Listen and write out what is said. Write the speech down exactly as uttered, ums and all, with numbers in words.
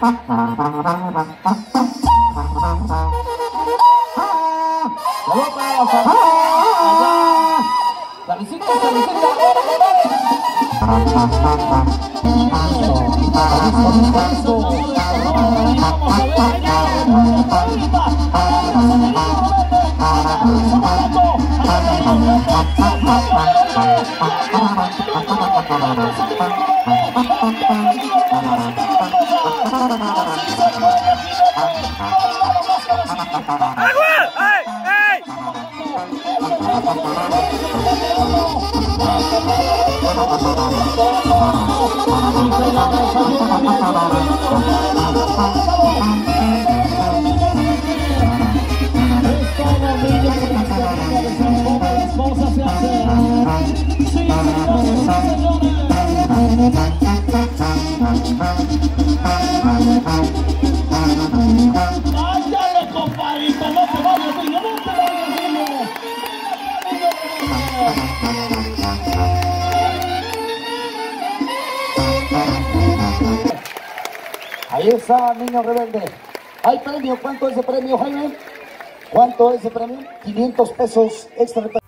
Saludos para la familia. La visita, la visita. Ándale, compadrito, no te vayas, niño, no te vayas, niño. Ahí está, niño rebelde. ¿Hay premio? ¿Cuánto es el premio, Jaime? ¿Cuánto es el premio? quinientos pesos extra.